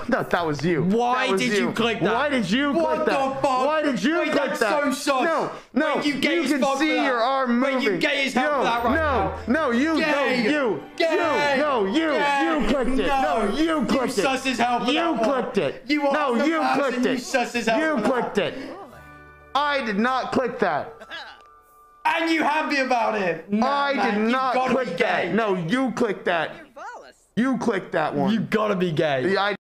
No, that was you. Why did you click that? Why did you click that? What the fuck? Why did you click that's that? so sus. No. Wait, you gay you as can fuck see for that. your arm moving. Wait, you gay as hell for that right now. No, you Gay. you clicked it. No, you clicked it. You sus as hell for that You one. clicked it. You are no, the you person, clicked it. You sus as hell You for clicked that. it. I did not click that. And you happy about it? Nah, I did man, not click that. No, you clicked that. You clicked that one. You gotta be gay. I